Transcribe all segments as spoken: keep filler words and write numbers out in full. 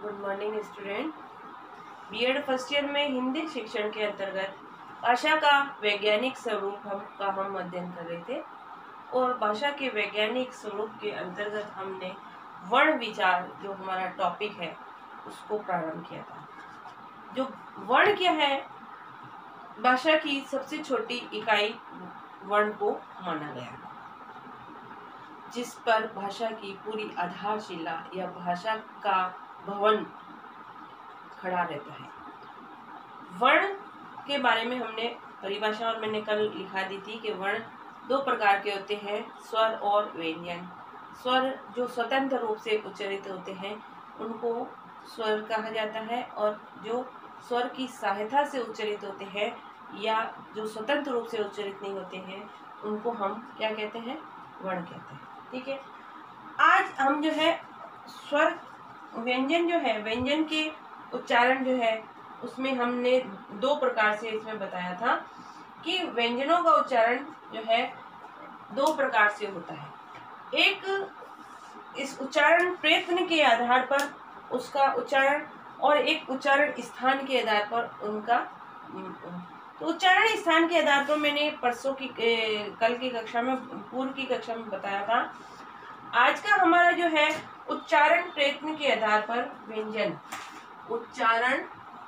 Good morning student. BEd first year में हिंदी शिक्षण के अंतर्गत भाषा का वैज्ञानिक स्वरूप हम का हम अध्ययन कर रहे थे और भाषा के वैज्ञानिक स्वरूप के अंतर्गत हमने वर्ण विचार जो हमारा टॉपिक है उसको प्रारंभ किया था। जो वर्ण क्या है, भाषा की सबसे छोटी इकाई वर्ण को माना गया, जिस पर भाषा की पूरी आधारशिला या भाषा का भवन खड़ा रहता है। वर्ण के बारे में हमने परिभाषा और मैंने कल लिखा दी थी कि वर्ण दो प्रकार के होते हैं, स्वर और व्यंजन। स्वर जो स्वतंत्र रूप से उच्चारित होते हैं उनको स्वर कहा जाता है, और जो स्वर की सहायता से उच्चारित होते हैं या जो स्वतंत्र रूप से उच्चारित नहीं होते हैं उनको हम क्या कहते हैं, वर्ण कहते हैं। ठीक है, आज हम जो है स्वर व्यंजन जो है व्यंजन के उच्चारण जो है उसमें हमने दो प्रकार से इसमें बताया था कि व्यंजनों का उच्चारण जो है दो प्रकार से होता है। एक इस उच्चारण प्रयत्न के आधार पर उसका उच्चारण, और एक उच्चारण स्थान के आधार पर उनका। तो उच्चारण स्थान के आधार पर मैंने परसों की ए, कल की कक्षा में पूर्व की कक्षा में बताया था। आज का हमारा जो है उच्चारण प्रयत्न के आधार पर व्यंजन, उच्चारण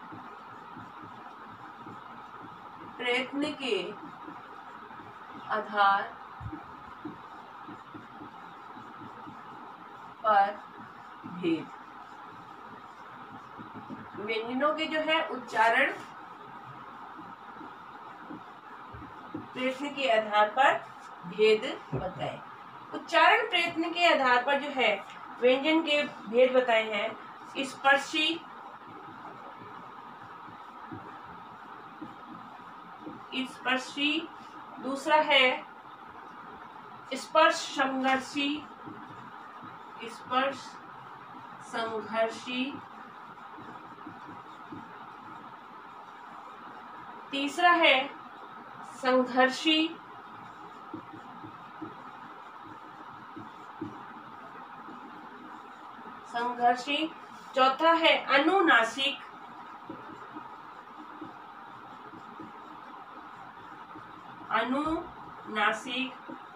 प्रयत्न के आधार पर भेद। व्यंजनों के जो है उच्चारण प्रयत्न के आधार पर भेद बताए। उच्चारण प्रयत्न के आधार पर जो है व्यंजन के भेद बताए हैं। स्पर्शी, स्पर्शी, दूसरा है स्पर्श संघर्षी, स्पर्श संघर्षी, तीसरा है संघर्षी, संघर्षी, चौथा है अनुनासिक, अनुनासिक,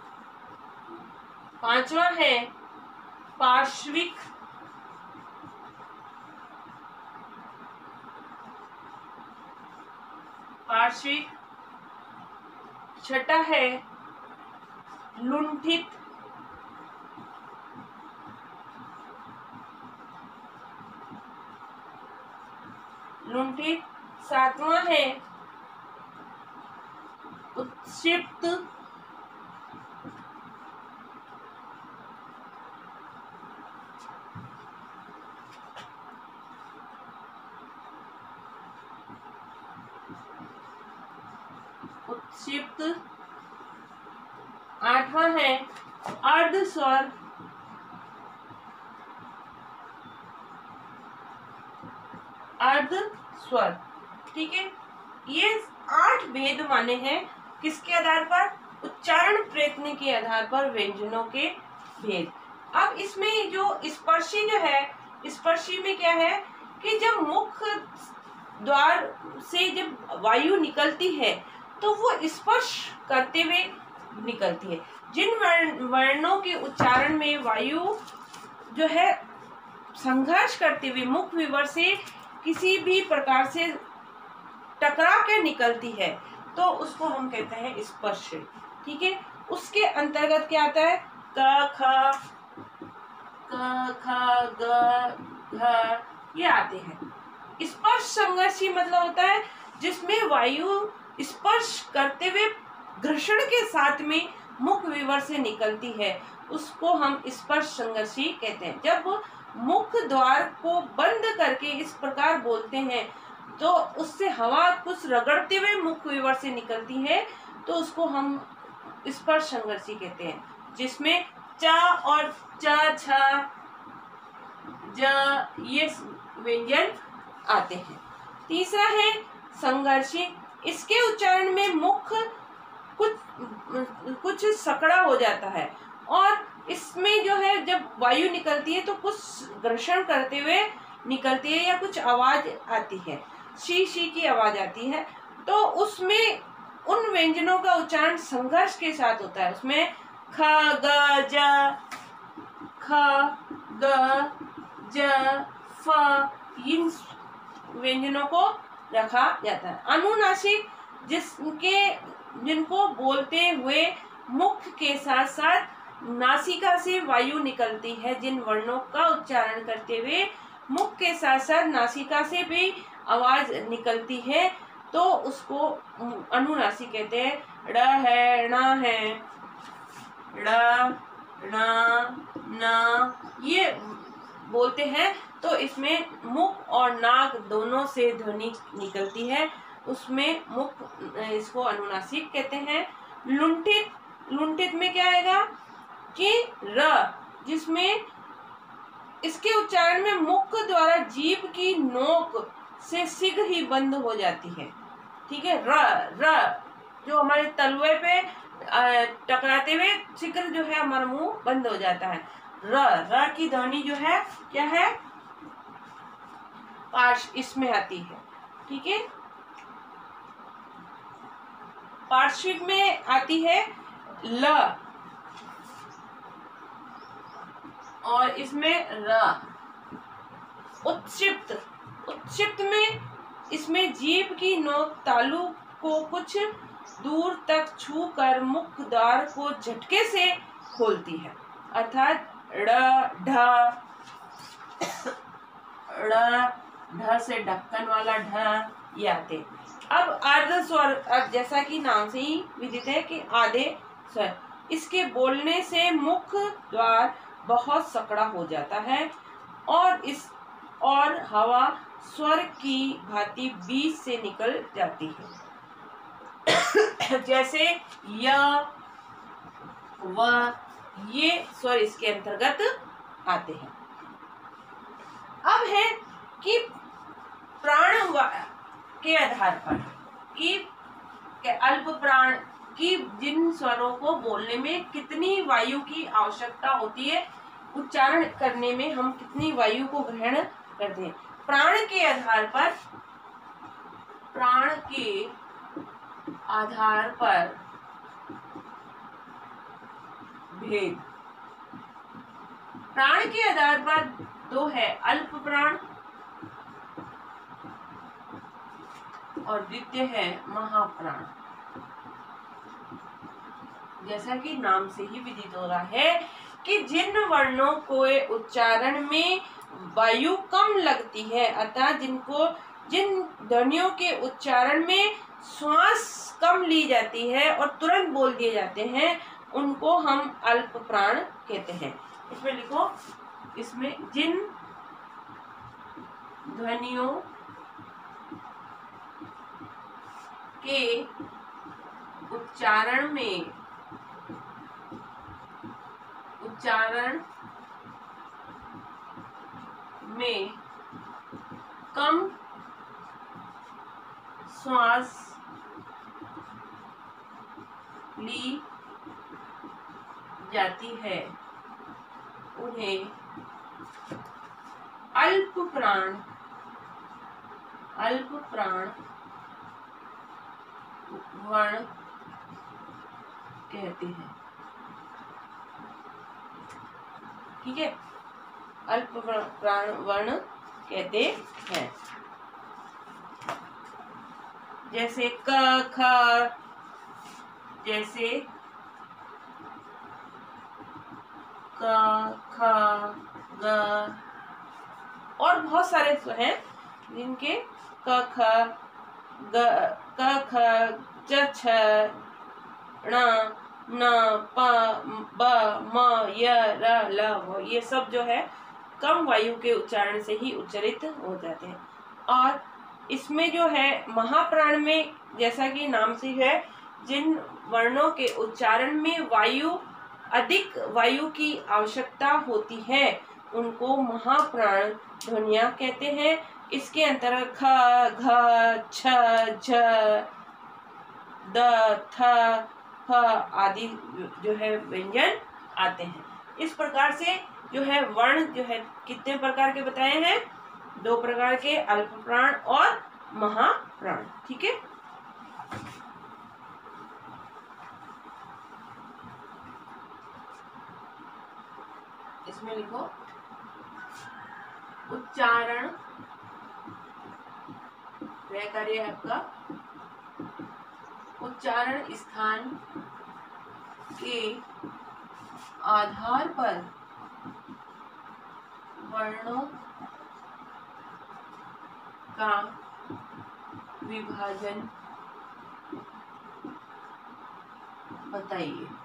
पांचवा है पार्श्विक, पार्श्विक, छठा है लुंठित, लुंठित, सातवां है उत्क्षिप्त, उत्क्षिप्त, आठवां है अर्धस्वर, अर्धस्वर। ठीक है, ये आठ भेद माने हैं किसके आधार पर, उच्चारण प्रयत्न के आधार पर व्यंजनों के भेद। अब इसमें जो स्पर्शी जो है, स्पर्शी में क्या है कि जब मुख द्वार से जब वायु निकलती है तो वो स्पर्श करते हुए निकलती है। जिन वर्ण वर्णों के उच्चारण में वायु जो है संघर्ष करते हुए मुख विवर से किसी भी प्रकार से टकरा के निकलती है तो उसको हम कहते हैं स्पर्श। ठीक है, उसके अंतर्गत क्या आता है, क ख क ख ग घ ये आते हैं। स्पर्श संघर्षी मतलब होता है जिसमें वायु स्पर्श करते हुए घर्षण के साथ में मुख विवर से निकलती है, उसको हम स्पर्श संघर्षी कहते हैं। जब मुख द्वार को बंद करके इस प्रकार बोलते हैं तो उससे हवा कुछ रगड़ते हुए मुख विवर से निकलती है तो उसको हम स्पर्श संघर्षी कहते हैं, जिसमें च और च छ ज ये व्यंजन आते हैं। तीसरा है संघर्षी, इसके उच्चारण में मुख कुछ कुछ सकड़ा हो जाता है और इसमें जो है जब वायु निकलती है तो कुछ घर्षण करते हुए निकलती है या कुछ आवाज आती है, शी शी की आवाज आती है, तो उसमें उन व्यंजनों का उच्चारण संघर्ष के साथ होता है। उसमें ख ग ज, ख ग ज फ, इन व्यंजनों को रखा जाता है। अनुनासिक जिसके जिनको बोलते हुए मुख के साथ साथ नासिका से वायु निकलती है, जिन वर्णों का उच्चारण करते हुए मुख के साथ साथ नासिका से भी आवाज निकलती है, तो उसको अनुनासिक कहते हैं। ड़ है, ण है, ड़ ण न, ये बोलते हैं तो इसमें मुख और नाक दोनों से ध्वनि निकलती है, उसमें मुख इसको अनुनासिक कहते हैं। लुंठित, लुंठित में क्या आएगा कि र, जिसमें इसके उच्चारण में मुख द्वारा जीभ की नोक से सिग ही बंद हो जाती है। ठीक है, र र जो हमारे तलवे पे टकराते हुए शिखर जो है हमारा मुंह बंद हो जाता है। र र की ध्वनि जो है क्या है, पार्श्व इसमें आती है। ठीक है, पार्श्विक में आती है ल, और इसमें र। उत्क्षिप्त, उत्क्षिप्त में इसमें जीभ की नोक तालु को कुछ दूर तक छू कर मुख द्वार को झटके से खोलती है, अर्थात ड़ ढ, ड़ ढ से ढक्कन वाला ढ ये आते। अब आर्ध स्वर, अब जैसा कि नाम से ही विदित है कि आधे स्वर, इसके बोलने से मुख द्वार बहुत सकड़ा हो जाता है और इस और हवा स्वर की भांति बीच से निकल जाती है। जैसे य व, ये स्वर इसके अंतर्गत आते हैं। अब है कि प्राण के आधार पर कि अल्प प्राण की जिन स्वरों को बोलने में कितनी वायु की आवश्यकता होती है, उच्चारण करने में हम कितनी वायु को ग्रहण करते हैं, प्राण के आधार पर, प्राण के आधार पर भेद। प्राण के आधार पर दो है, अल्प प्राण और द्वितीय है महाप्राण। जैसा कि नाम से ही विदित हो रहा है कि जिन वर्णों को उच्चारण में वायु कम लगती है, अर्थात जिनको जिन ध्वनियों के उच्चारण में श्वास कम ली जाती है और तुरंत बोल दिए जाते हैं, उनको हम अल्प प्राण कहते हैं। इसमें लिखो, इसमें जिन ध्वनियों के उच्चारण में उच्चारण में कम श्वास ली जाती है, उन्हें अल्प प्राण अल्प प्राण वर्ण कहते हैं। ठीक है, अल्प प्राण वर्ण कहते हैं। जैसे क ख, जैसे क ख ग, और बहुत सारे हैं जिनके क ख ग क ख च छ ण न प ब म य र ल व, ये सब जो है कम वायु के उच्चारण से ही उच्चारित हो जाते हैं। और इसमें जो है महाप्राण में, जैसा कि नाम से है, जिन वर्णों के उच्चारण में वायु अधिक वायु की आवश्यकता होती है, उनको महाप्राण ध्वनियां कहते हैं। इसके अंतर्गत ख घ छ झ द थ फ आदि जो है व्यंजन आते हैं। इस प्रकार से जो है वर्ण जो है कितने प्रकार के बताए हैं, दो प्रकार के, अल्प प्राण और महाप्राण। ठीक है, इसमें लिखो उच्चारण, वह कार्य है आपका उच्चारण स्थान के आधार पर वर्णों का विभाजन बताइए।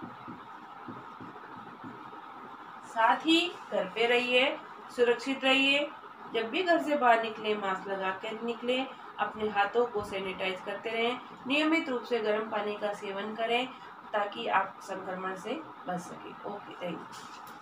साथ ही घर पे रहिए, सुरक्षित रहिए, जब भी घर से बाहर निकले मास्क लगा कर निकले, अपने हाथों को सैनिटाइज करते रहें, नियमित रूप से गर्म पानी का सेवन करें ताकि आप संक्रमण से बच सकें। Okay, thank you.